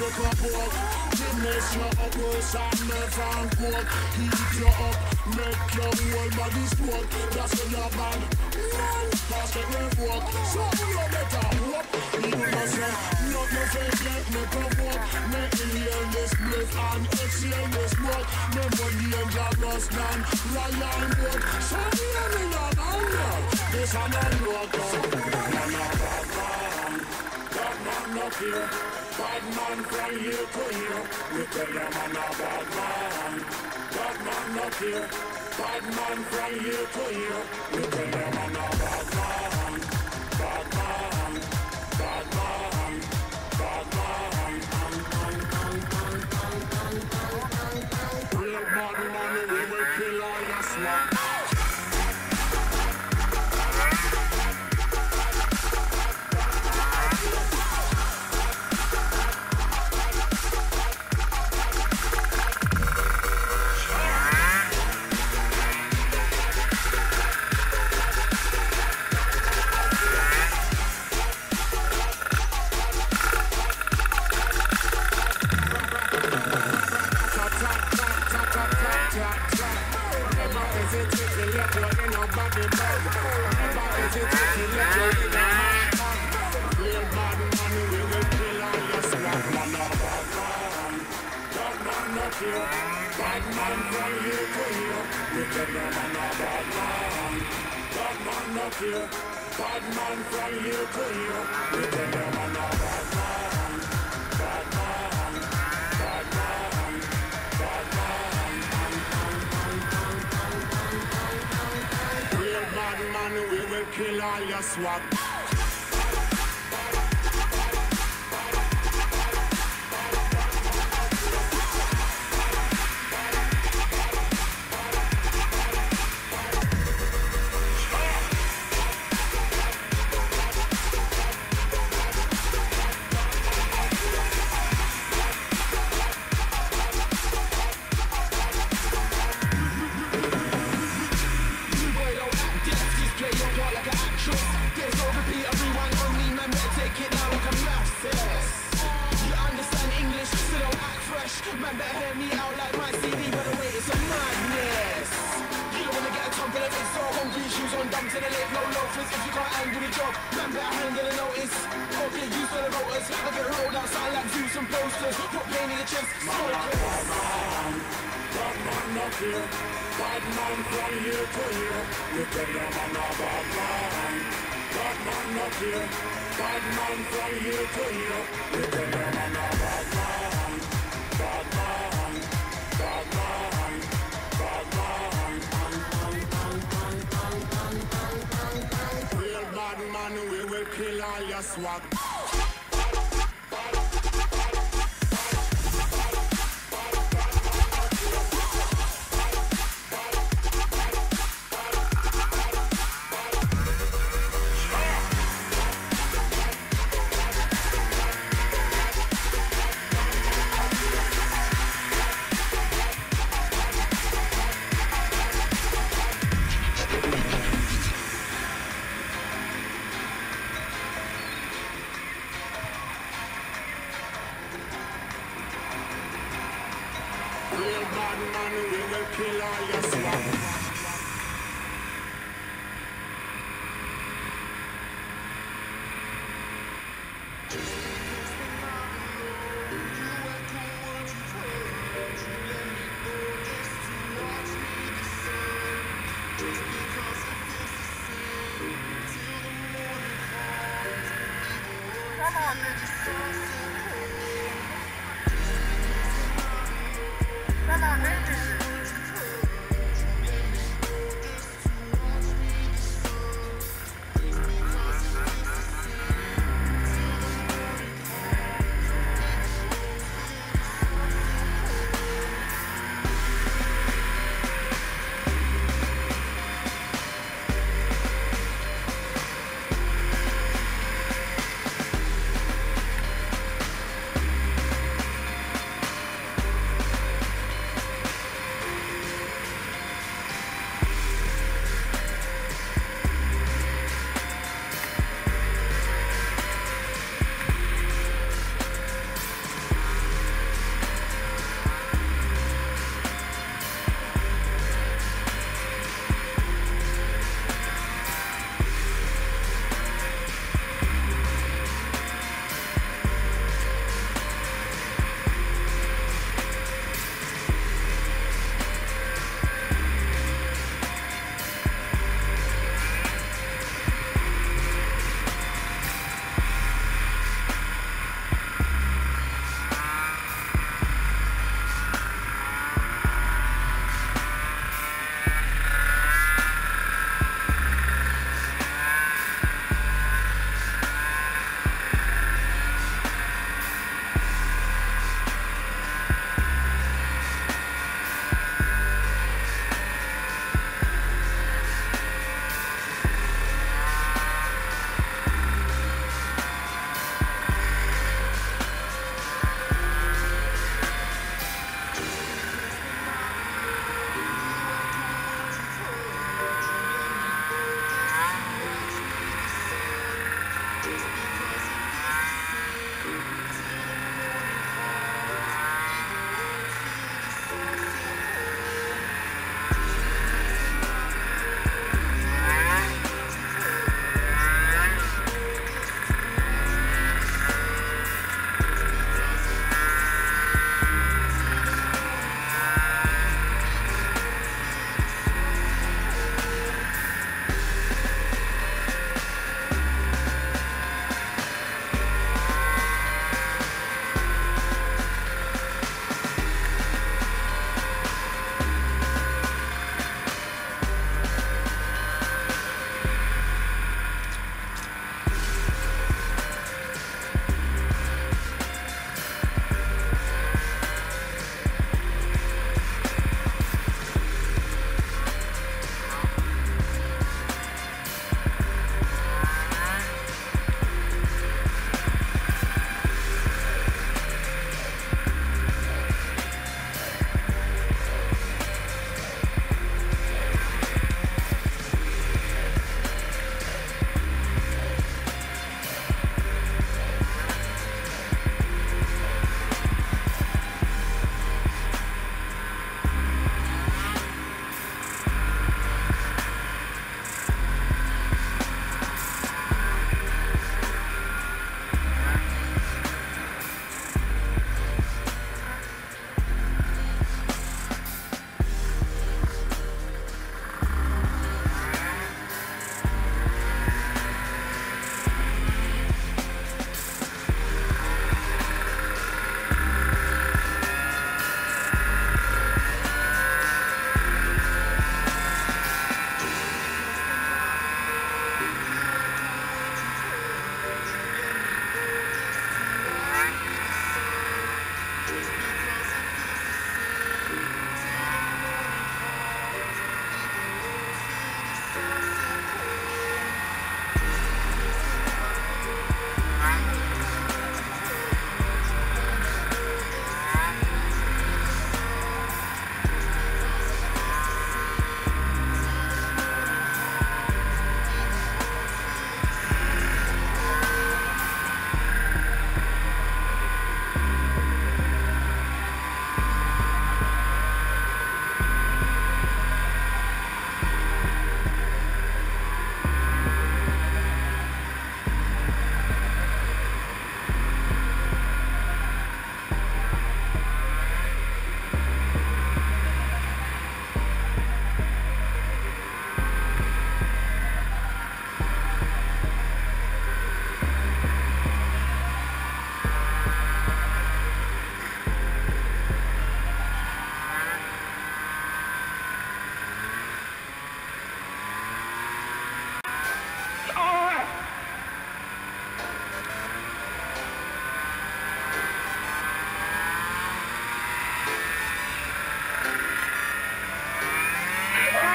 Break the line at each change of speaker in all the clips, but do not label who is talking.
look up walk. Gymnast you up worse and never and coke. Heat you up, make your whole body smoke. That's when you're bad. Man, pass get revoked. So you better hope. Even myself, not no fake let me provoke. Make me hear this bliss and exhale this smoke. Never dangerous than Ryan Wood. So hear me not on this I'm on road. I'm a bad man. Bad man not here. Bad man from here to here. We tell them I'm a bad man. Bad man not here. Bad man from here to here. We tell them I'm a bad man. Bad man. Bad man. Bad man. Real bad man, we will kill all your swag. Bad man from here to here. We tell them I'm a bad man. Bad man not here. Bad man from here to here. We tell them I'm a bad man. Bad man. Bad man. Bad man. Real bad man, we will kill all your swag. Man better hear me out like my CD, by the way, it's a madness. You don't wanna get a tongue for the face, so hungry, shoes on, dumb to the lake, no loafers. If you can't handle the job, man better handle the notice. Or get used to the rotors, I get rolled outside like views and posters. Put pain in your chest, smoke. Bad man not here. Bad man from here to here. We tell them I'm a bad man. Bad man not here. Bad man from here to here. We tell them I'm a bad man. Bad man, bad man, bad man. Real bad man, we will kill all your swag. Real bad man, we will kill all your swag.
Come on, nigga. Come on, nigga.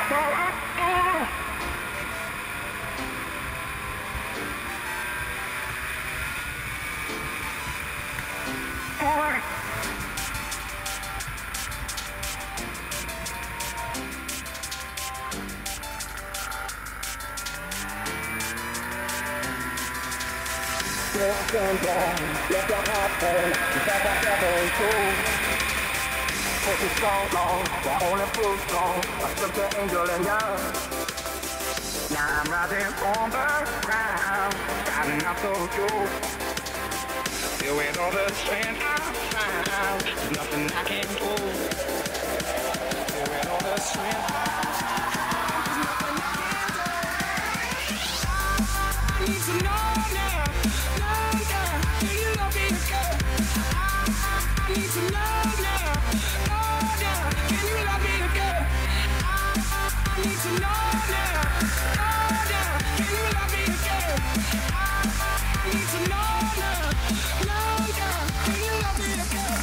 Let your heart burn, that I never do. Take it so long, the only proof strong. I took the angel and young. Now I'm rising on the ground, rising up to you. Feel with all the strength I found, there's nothing I can't do. Feel with all the strength I found, there's nothing I can't do. I need to know now. Do you love me again? I need to know now. Can you love me again? I need to know now. Can you love me again? I need to know now. Can you love me again?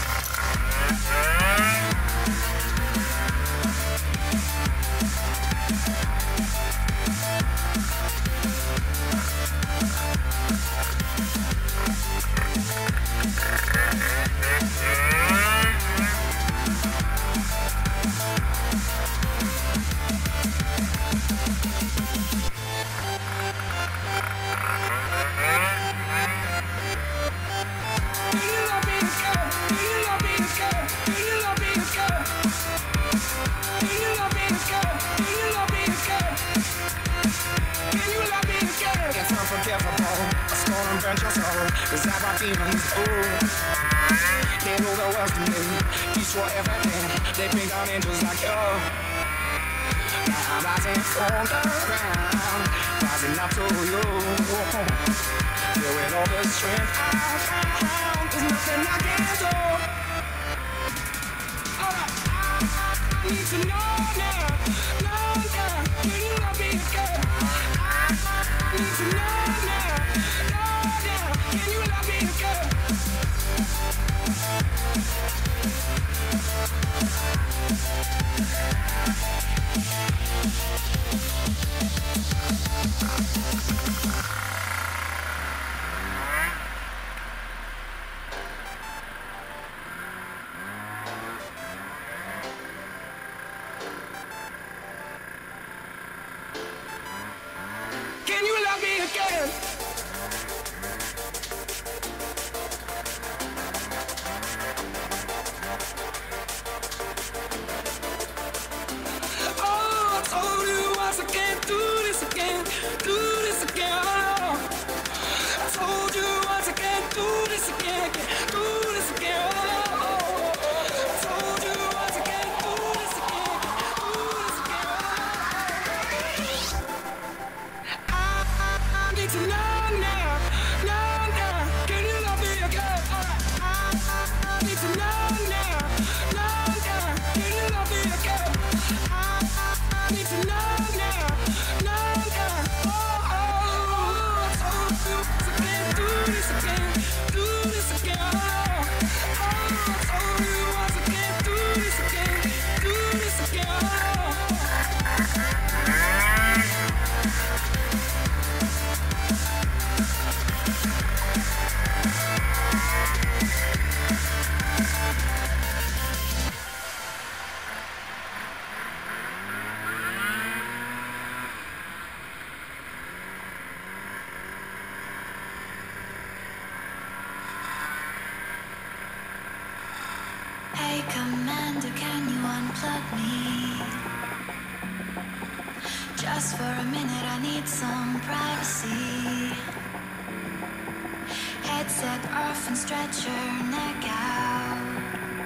Cause I got demons, ooh. They know the world to me. Peace for everything. They think I'm angels like you. Now I'm rising from the ground, rising up to you. Feel with all the strength I found, there's nothing I can't do. Alright, I need to know now. Can you love me again? I need to know now. Can you love me again? Can you love me again?
Hey Commander, can you unplug me? Just for a minute, I need some privacy. Headset off and stretch your neck out.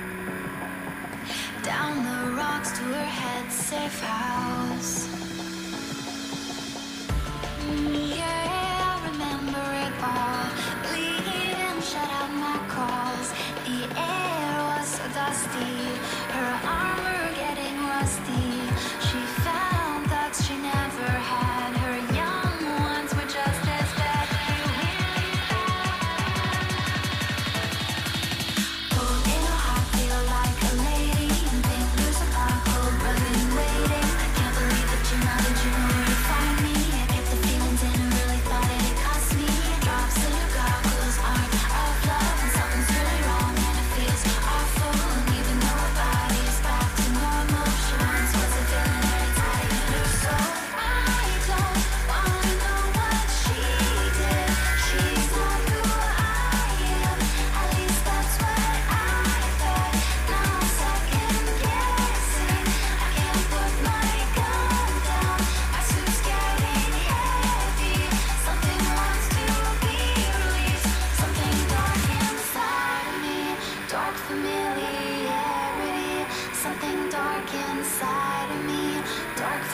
Down the rocks to her head safe house. Yeah, I remember it all. Bleeding, shut out my calls. The air was so dusty, her armor getting rusty. She found thoughts she never had. Her young ones were just as bad. You hear me pulled in a heart, feel like a lady. Think there's a car cold running, waiting. I can't believe it.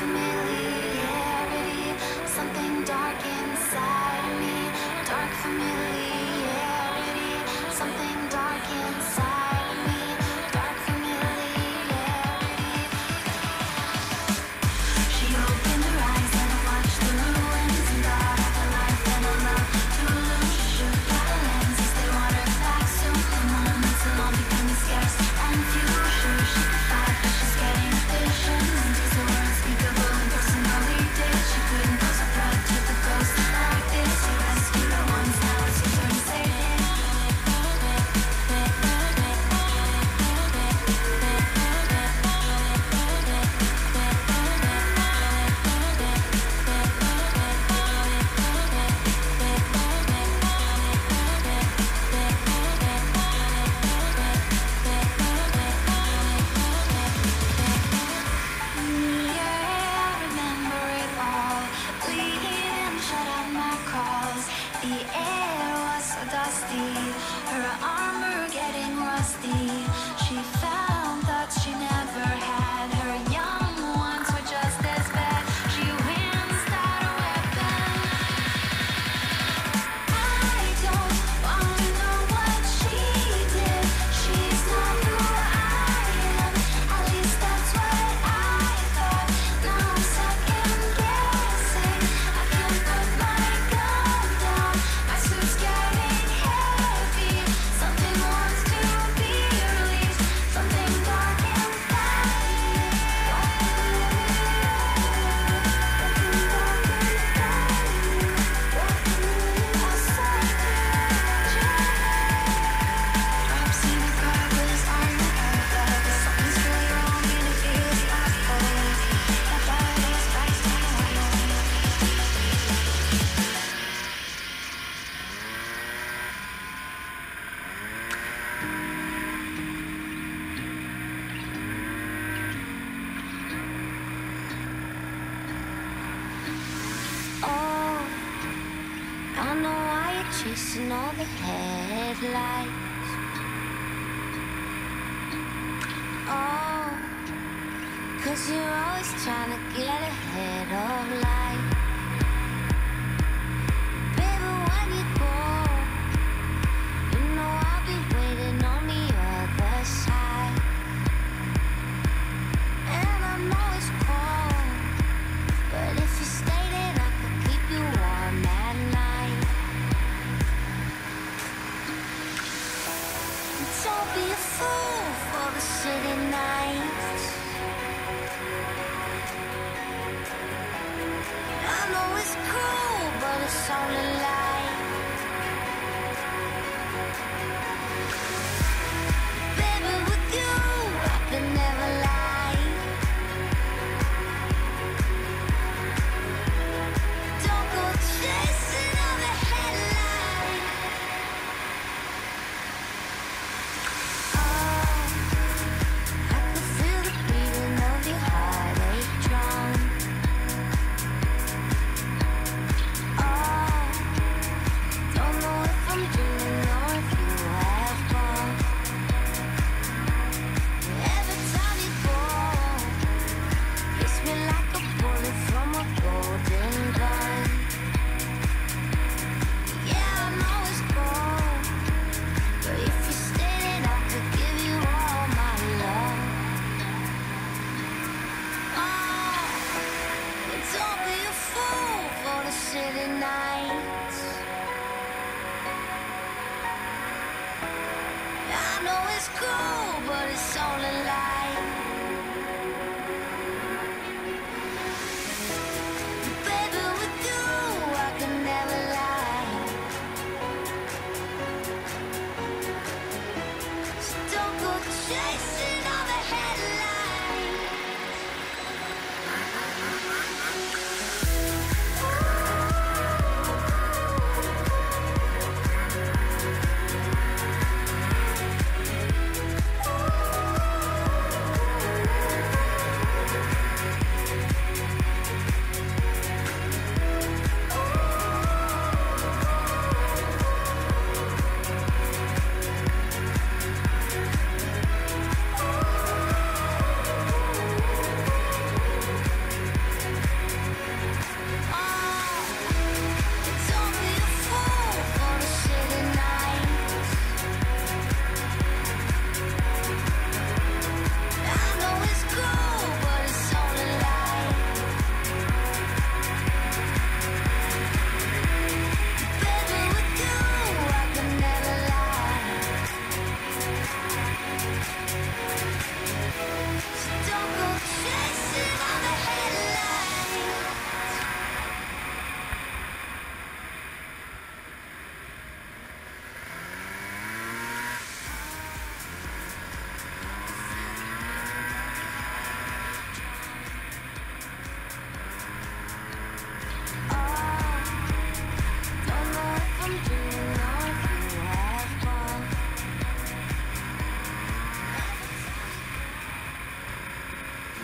familiarity, something dark inside of me. Dark familiarity, something dark inside of me. Dark familiarity. She opened her eyes and I watched the ruins and thought of the life and I love to lose. She shook out her lenses, they want her back soon. The moments alone becoming scarce and few. Sure she could fight, but she's getting visions. And these are unspeakable and personally did. She couldn't pose a threat to the ghost like this. He rescued her once, now it's her turn to save him. Her armor getting rusty. She found that she never had. Her young ones were just as bad. She wins that weapon. I don't wanna know what she did. She's not who I am. At least that's what I thought. Now I'm second guessing. I can't put my gun down. My suit's getting heavy. Something wants to be released. Something dark inside. Drops in the car, but it's on the earth. Something's really wrong and it feels like home. My body's back to home. Oh, I know why you're chasing all the headlights. Oh, 'cause you're always trying to get ahead of life. Baby, when you go, you know I'll be waiting on the other side. And I know it's cold, but if you stay, then I could keep you warm at night. Don't be a fool for the city nights.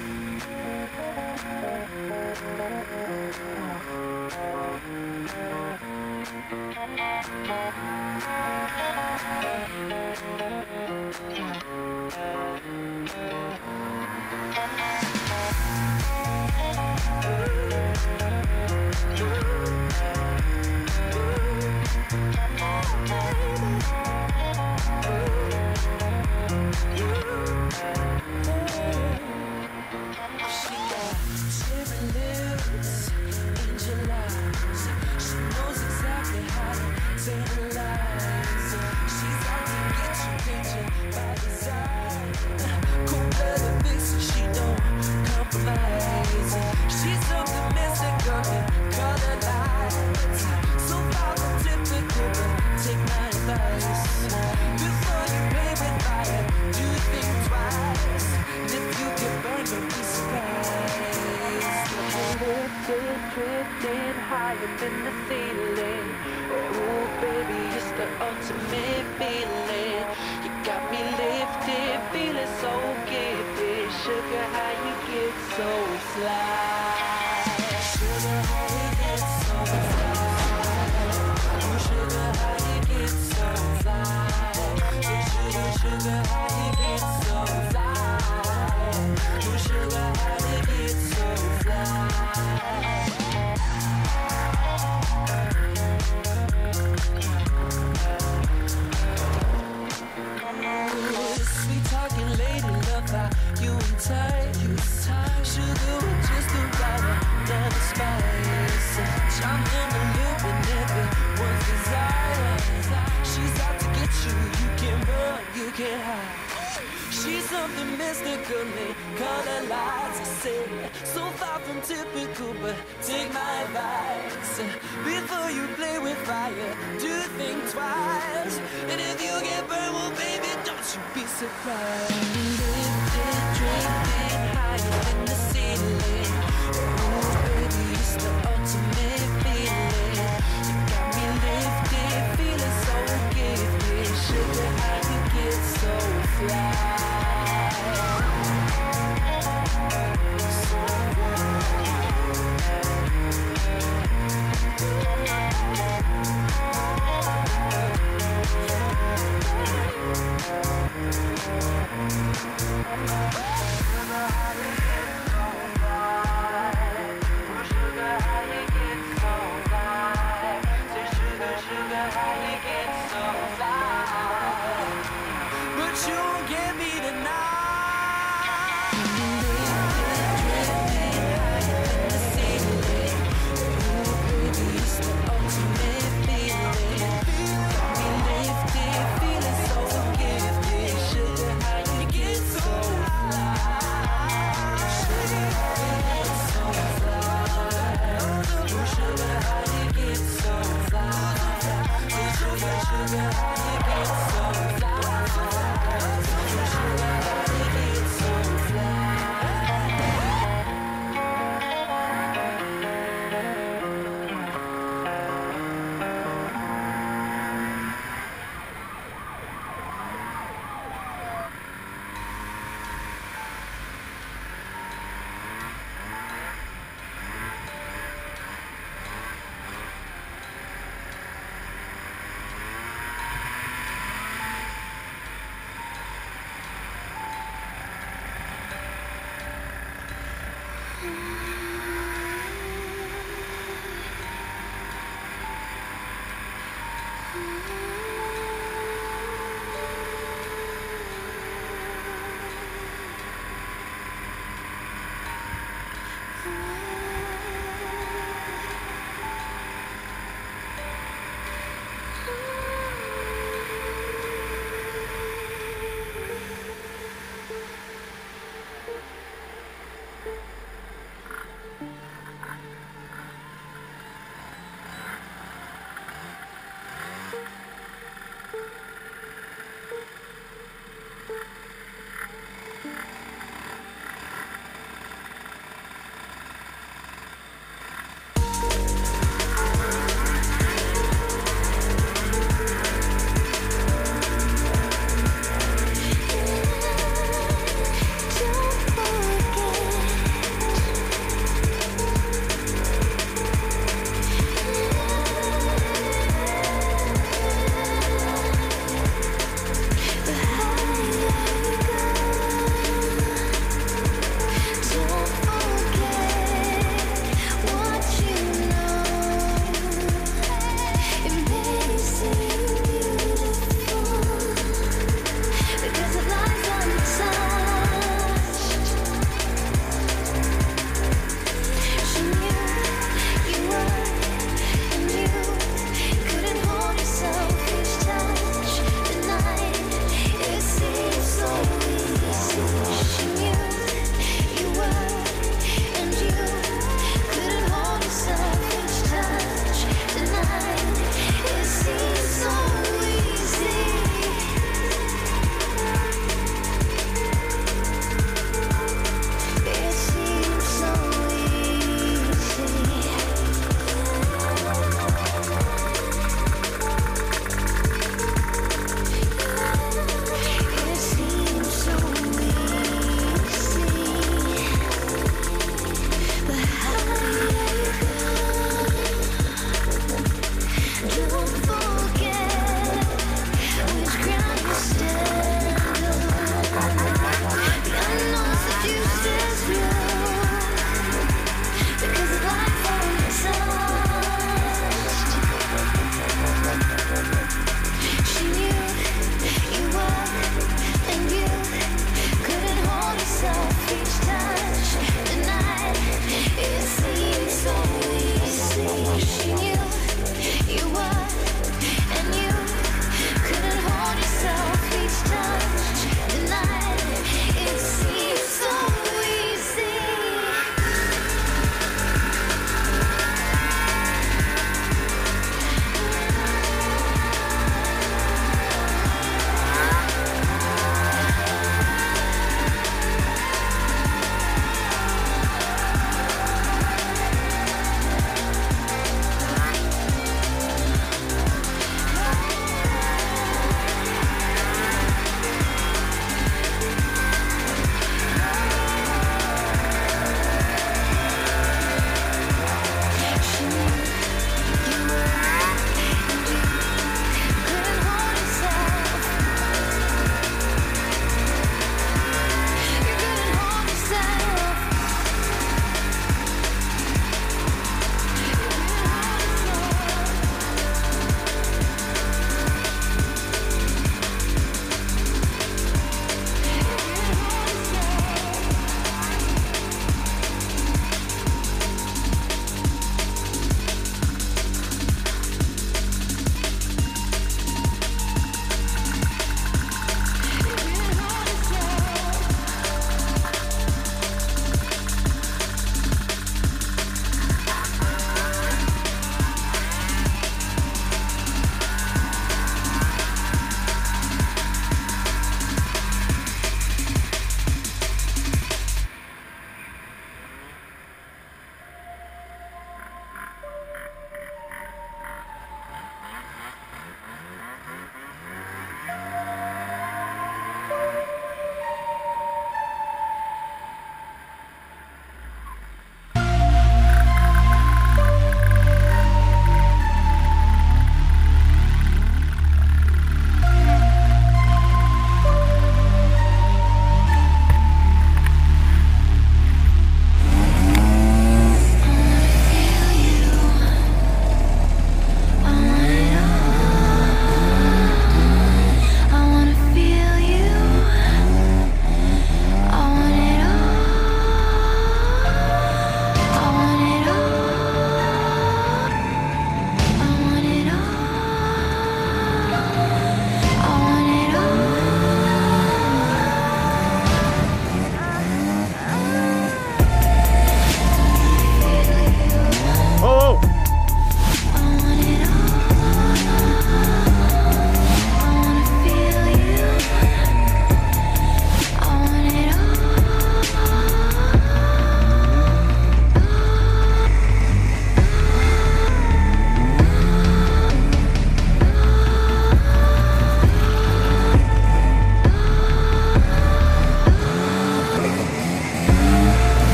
Mm-hmm.